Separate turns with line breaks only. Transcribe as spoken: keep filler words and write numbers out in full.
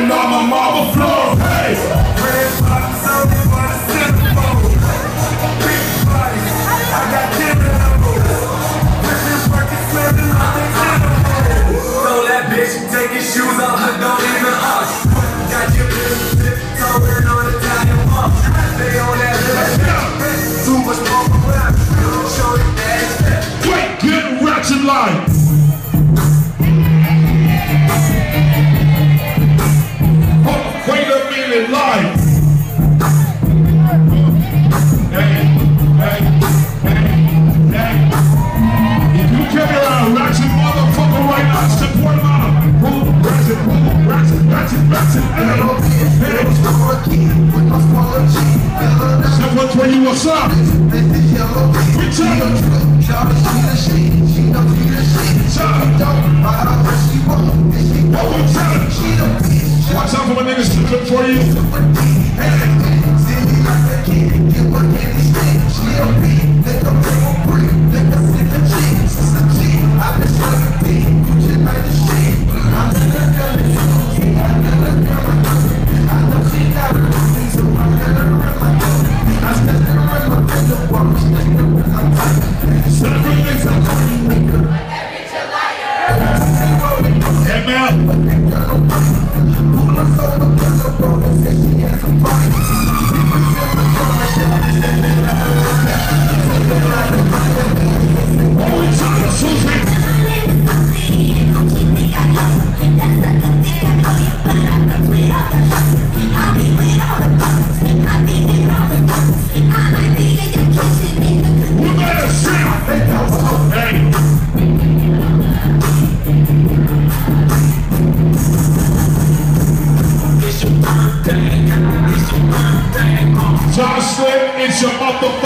Sitting on my marble floor, hey. Red box on me for the centerfold. Big bodies, I got different levels. Women working, swimming like they centerfold. So that bitch take his shoes off, but don't even ask. Got your bitch tiptoeing on Italian pump. They on that bitch, too much pump rap. Show you that. Wait, get ratchet line. Wait a minute, live. Hey, hey, hey, hey. If you carry around a ratchet motherfucker right now, support him out. Boom, ratchet, boom, ratchet, ratchet, ratchet. Hey, hey. Someone tell you what's up. We tell you. What we tell you. Watch out for my niggas looking for you. Hey, man. John Slim, it's your motherfucker.